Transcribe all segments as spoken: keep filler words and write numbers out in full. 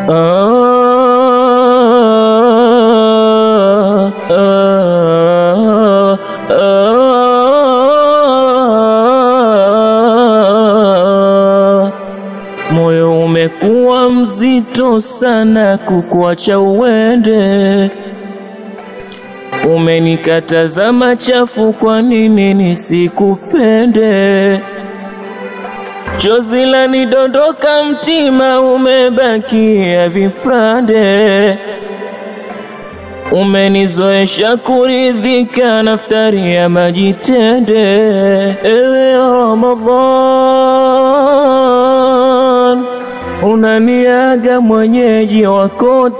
Moyo umekuwa mzito sana kukuacha uende. Umenikataza machafu, kwa nini nisikupende? Chozi lanidondoka, mtima umebakia vipande. Umenizoesha kuridhika, naftari ya majitende. Ewe Ramadhan, unaniaga mwenyeji wako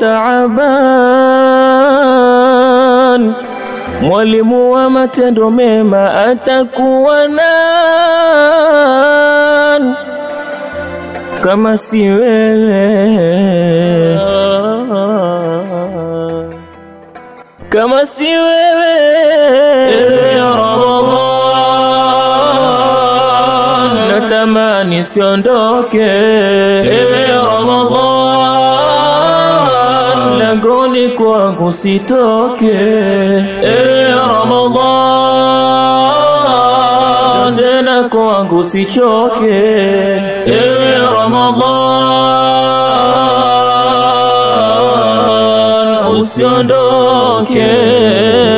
taaban. Mwalimu wa matendo mema atakuwa nani kama si wewe? Kama si wewe, ewe Ramadhan, natamani siondoke. Ewe Ramadhan, langoni kwangu sitoke. Ewe Ramadhan, tena kwangu sichoke. Ewe Ramadhan, usiondoke.